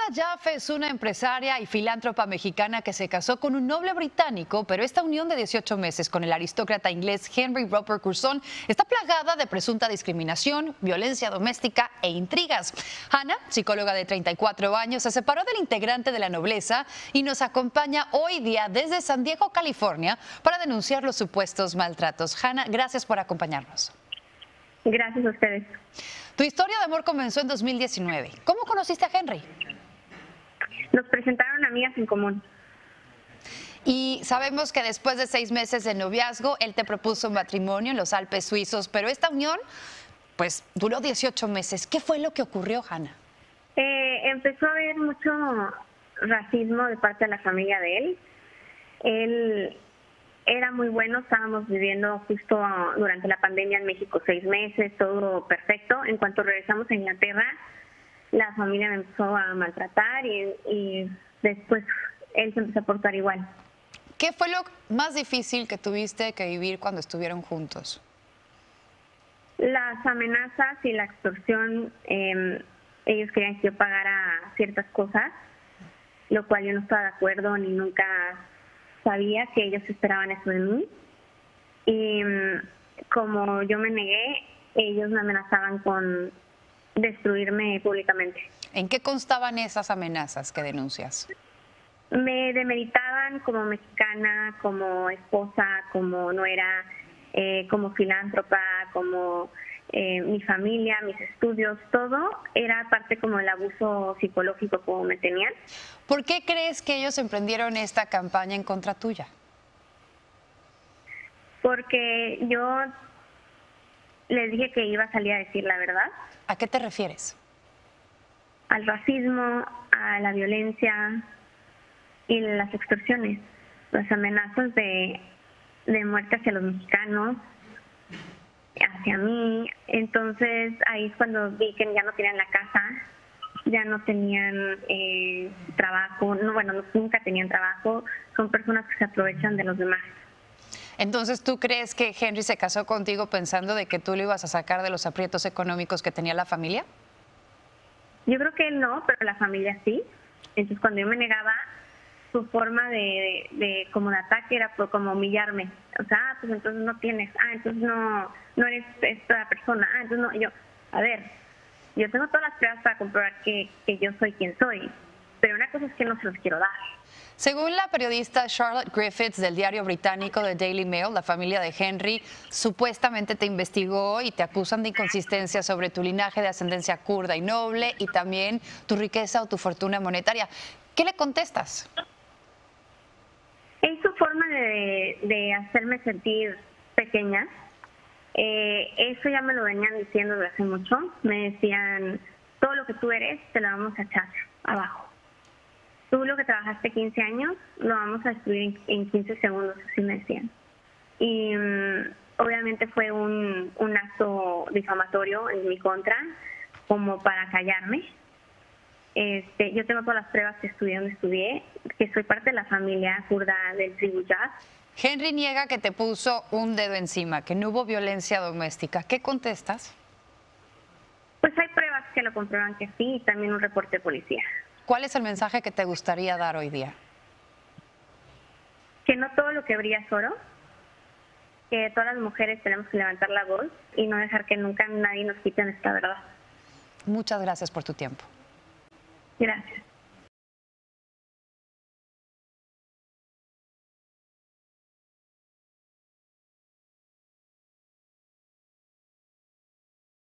Jaffe es una empresaria y filántropa mexicana que se casó con un noble británico, pero esta unión de 18 meses con el aristócrata inglés Henry Roper Curzon está plagada de presunta discriminación, violencia doméstica e intrigas. Hannah, psicóloga de 34 años, se separó del integrante de la nobleza y nos acompaña hoy día desde San Diego, California, para denunciar los supuestos maltratos. Hannah, gracias por acompañarnos. Gracias a ustedes. Tu historia de amor comenzó en 2019. ¿Cómo conociste a Henry? Nos presentaron amigas en común. Y sabemos que después de 6 meses de noviazgo, él te propuso matrimonio en los Alpes suizos, pero esta unión, pues, duró 18 meses. ¿Qué fue lo que ocurrió, Hannah? Empezó a haber mucho racismo de parte de la familia de él. Él era muy bueno, estábamos viviendo justo durante la pandemia en México 6 meses, todo perfecto. En cuanto regresamos a Inglaterra, la familia me empezó a maltratar y después él se empezó a portar igual. ¿Qué fue lo más difícil que tuviste que vivir cuando estuvieron juntos? Las amenazas y la extorsión, ellos querían que yo pagara ciertas cosas, lo cual yo no estaba de acuerdo ni nunca sabía que ellos esperaban eso de mí. Y como yo me negué, ellos me amenazaban con destruirme públicamente. ¿En qué constaban esas amenazas que denuncias? Me demeritaban como mexicana, como esposa, como nuera, como filántropa, como mi familia, mis estudios, todo era parte como del abuso psicológico como me tenían. ¿Por qué crees que ellos emprendieron esta campaña en contra tuya? Porque yo les dije que iba a salir a decir la verdad. ¿A qué te refieres? Al racismo, a la violencia y las extorsiones, las amenazas de muerte hacia los mexicanos, hacia mí. Entonces ahí es cuando vi que ya no tenían la casa, ya no tenían trabajo, nunca tenían trabajo, son personas que se aprovechan de los demás. Entonces, ¿tú crees que Henry se casó contigo pensando de que tú lo ibas a sacar de los aprietos económicos que tenía la familia? Yo creo que él no, pero la familia sí. Entonces cuando yo me negaba, su forma de como de ataque era como humillarme. O sea, pues entonces no tienes, entonces no eres esta persona, entonces no, yo, a ver, yo tengo todas las pruebas para comprobar que yo soy quien soy, pero una cosa es que no se los quiero dar. Según la periodista Charlotte Griffiths del diario británico The Daily Mail, la familia de Henry supuestamente te investigó y te acusan de inconsistencia sobre tu linaje de ascendencia kurda y noble y también tu riqueza o tu fortuna monetaria. ¿Qué le contestas? Es su forma de hacerme sentir pequeña. Eso ya me lo venían diciendo desde hace mucho. Me decían, todo lo que tú eres te lo vamos a echar abajo. Tú lo que trabajaste 15 años lo vamos a destruir en 15 segundos, así me decían. Y obviamente fue un acto difamatorio en mi contra, como para callarme. Yo tengo todas las pruebas que estudié donde estudié, que soy parte de la familia kurda del tribu Jaffe. Henry niega que te puso un dedo encima, que no hubo violencia doméstica. ¿Qué contestas? Pues hay pruebas que lo comprueban que sí y también un reporte de policía. ¿Cuál es el mensaje que te gustaría dar hoy día? Que no todo lo que brilla es oro, que todas las mujeres tenemos que levantar la voz y no dejar que nunca nadie nos quite nuestra verdad. Muchas gracias por tu tiempo. Gracias.